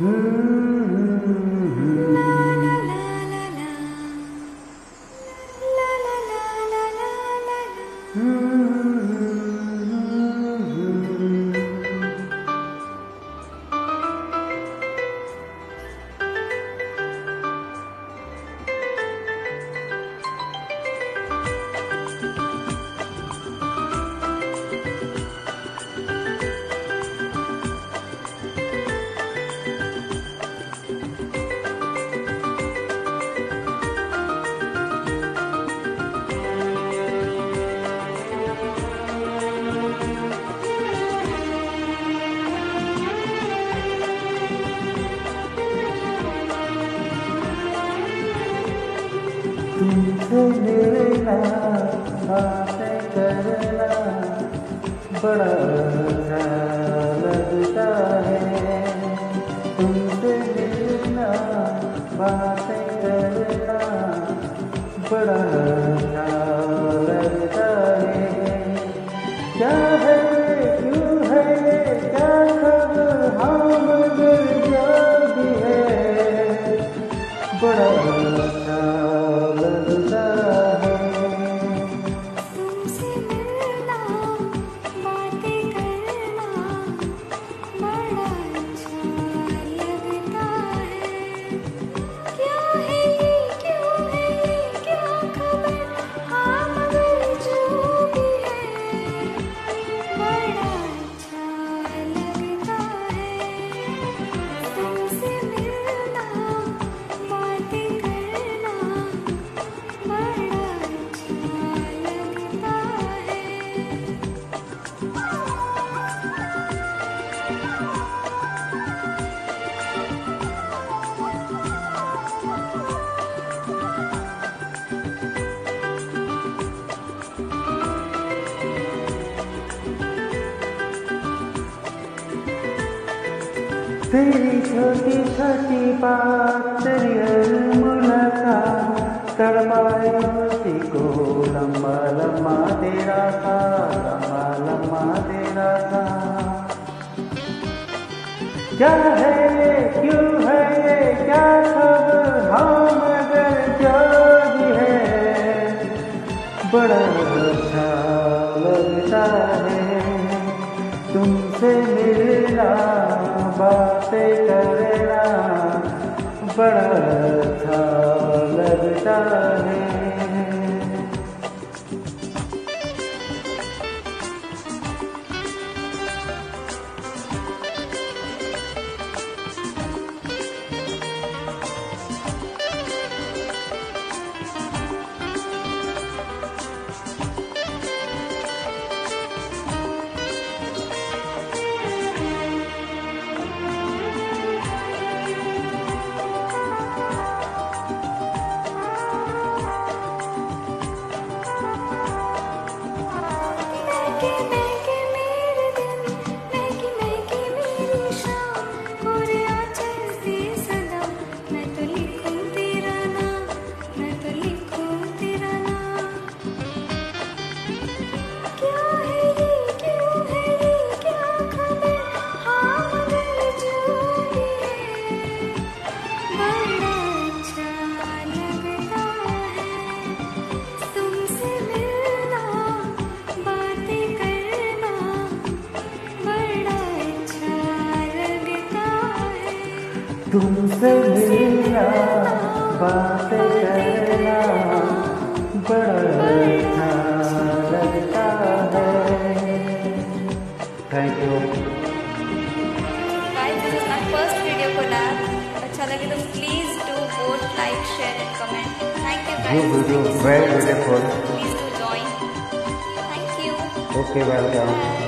तुमसे मिलना, बातें करना बड़ा अच्छा लगता है। तुमसे मिलना, बातें करना बड़ा अच्छा लगता है। क्या है क्यों है क्या खबर, हाँ मगर जो भी है बड़ा अच्छा लगता है। तुमसे मिलना, बातें करना बड़ा अच्छा लगता है। क्या है ये क्यों है ये क्या खबर, हाँ मगर जो भी है बड़ा अच्छा लगता है। तुमसे मिलना, बातें करना बड़ा अच्छा लगता है। तेरी छोटी छोटी बात, तेरी हर मुलाकात तड़पाए उसी को। लम्बा लम्बा तेरा था, लम्बा लम्बा तेरा था। क्या है ये क्यों है ये क्या खबर, हाँ मगर जो भी है बड़ा अच्छा लगता है। तुमसे मिलना, बातें करना बड़ा अच्छा लगता है। महके मेरे दिन, महकी मेरी शाम, कोरे आंचल से सनम मैं तो लिखूं तेरा नाम, मैं तो लिखूं तेरा नाम। क्या है ये क्यों है ये क्या खबर, हाँ मगर जो भी है बड़ा अच्छा लगता है। तुमसे मिलना, बातें करना बड़ा अच्छा लगता है। तुमसे मिलना, बातें करना बड़ा अच्छा लगता है। Thank you. Guys, this is my first video collab. अच्छा लगे तो please do vote, like, share and comment. Thank you guys. You Thank you so very much. beautiful. Please do join. Thank you. Okay, welcome. Bye.